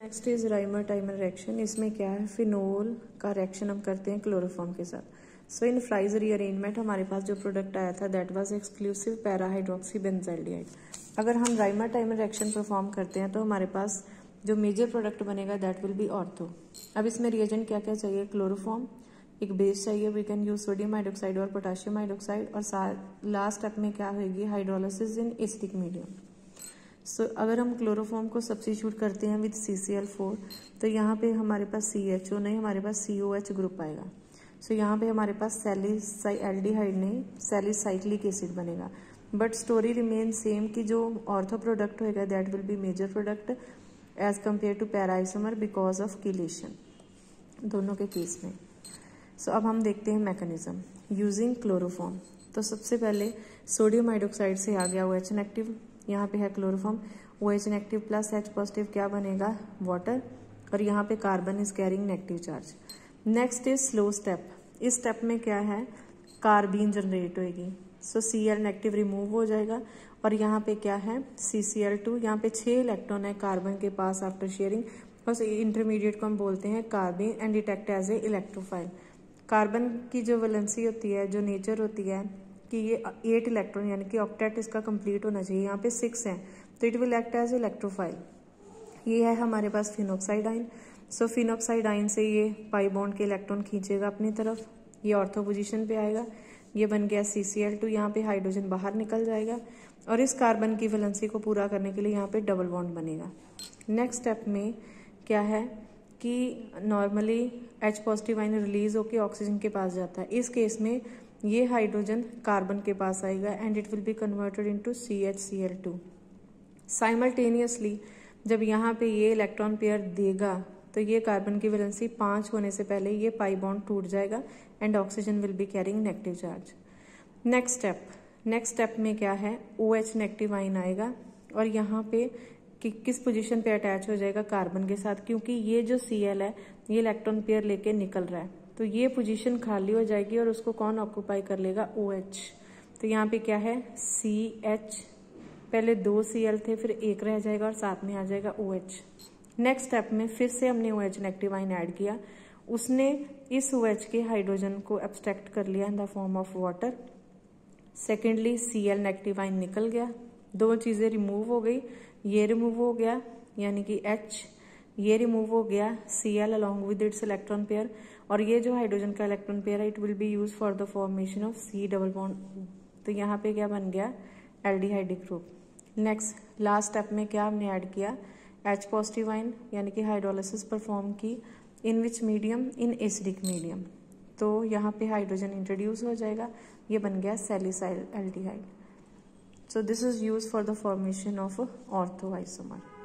Next is Reimer Tiemann reaction. इसमें क्या है, फिनोल का रिएक्शन हम करते हैं क्लोरोफॉर्म के साथ। सो इन फ्राइज रीअरेंजमेंट हमारे पास जो प्रोडक्ट आया था that was exclusive para hydroxy benzaldehyde. अगर हम राइमर टाइमर रिएक्शन परफॉर्म करते हैं तो हमारे पास जो मेजर प्रोडक्ट बनेगा दैट विल बी ऑर्थो। अब इसमें रिएजेंट क्या क्या चाहिए, क्लोरोफॉर्म, एक बेस चाहिए, we can use sodium hydroxide और पोटाशियम हाइड्रोक्साइड, और लास्ट स्टेप में क्या होगी, hydrolysis in acidic medium. So अगर हम क्लोरोफॉर्म को सब्स्टिट्यूट करते हैं विद CCl4 तो यहाँ पे हमारे पास CHO नहीं, हमारे पास COH ग्रुप आएगा। सो यहाँ पे हमारे पास एल्डिहाइड नहीं, सैलिसाइक्लिक एसिड बनेगा। बट स्टोरी रिमेन सेम कि जो ऑर्थो प्रोडक्ट होएगा that will be major product as compare to para isomer because of chelation दोनों के केस में। सो अब हम देखते हैं मैकेनिज्म यूजिंग क्लोरोफॉर्म। तो सबसे पहले सोडियम हाइड्रोक्साइड से आ गया OH नेगेटिव, यहाँ पे है chloroform, OH negative plus H positive क्या बनेगा, वाटर, और यहाँ पे carbon is carrying negative charge. Next is slow step. इस स्टेप में क्या है, कार्बीन जनरेट होगी। सो Cl नेगेटिव रिमूव हो जाएगा और यहाँ पे क्या है, CCl2, यहाँ पे 6 इलेक्ट्रॉन है कार्बन के पास आफ्टर शेयरिंग, बस इंटरमीडिएट को हम बोलते हैं carbon and detect as a electrophile. Carbon की जो वैलेंसी होती है, जो नेचर होती है कि ये 8 इलेक्ट्रॉन यानी कि ऑक्टेट इसका कंप्लीट होना चाहिए, यहाँ पे 6 है तो it will act as electrophile. ये है हमारे पास फिनॉक्साइड आयन। सो फिनॉक्साइड आयन से ये पाई बॉन्ड के इलेक्ट्रॉन खींचेगा अपनी तरफ, ये ऑर्थो पोजीशन पे आएगा, ये बन गया CCl2, यहाँ पे हाइड्रोजन बाहर निकल जाएगा और इस कार्बन की वैलेंसी को पूरा करने के लिए यहाँ पे डबल बॉन्ड बनेगा। नेक्स्ट स्टेप में क्या है कि normally H positive ion release होकर ऑक्सीजन के पास जाता है, इस केस में ये हाइड्रोजन कार्बन के पास आएगा and it will be converted into CHCl2। Simultaneously जब यहाँ पे ये इलेक्ट्रॉन पेयर देगा तो ये कार्बन की वैलेंसी 5 होने से पहले ये पाई बॉन्ड टूट जाएगा and oxygen will be carrying negative charge. Next step में क्या है, OH नेगेटिव आयन आएगा और यहाँ पे किस पोजीशन पे अटैच हो जाएगा, कार्बन के साथ, क्योंकि ये जो Cl है ये इलेक्ट्रॉन पेयर लेके निकल रहा है तो ये पोजीशन खाली हो जाएगी और उसको कौन ऑक्यूपाई कर लेगा, OH। तो यहाँ पे क्या है, CH, पहले 2 Cl थे फिर 1 रह जाएगा और साथ में आ जाएगा OH। नेक्स्ट स्टेप में फिर से हमने OH नेगेटिव आयन ऐड किया, उसने इस OH के हाइड्रोजन को एब्स्ट्रैक्ट कर लिया in the form of water. Secondly Cl negative ion निकल गया, 2 चीजें रिमूव हो गई, ये रिमूव हो गया यानी कि H, ये रिमूव हो गया Cl along with its electron pair, और ये जो हाइड्रोजन का इलेक्ट्रॉन पेयर है it will be use for the formation of C double bond. तो यहाँ पे क्या बन गया, aldehydic group. Next last step में क्या हमने ऐड किया, H पॉजिटिव आयन यानी कि हाइड्रोलिसिस परफॉर्म की in which medium, in acidic medium. तो यहाँ पे हाइड्रोजन इंट्रोड्यूस हो जाएगा, ये बन गया salicylaldehyde. So this is used for the formation of ortho isomer.